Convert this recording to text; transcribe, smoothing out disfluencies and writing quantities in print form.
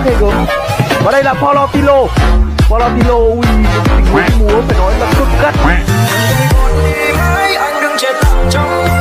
ghê gớm. Và đây là Florentino. Florentino, ui, tình huống múa phải nói là cực gắt. Anh đừng chết trong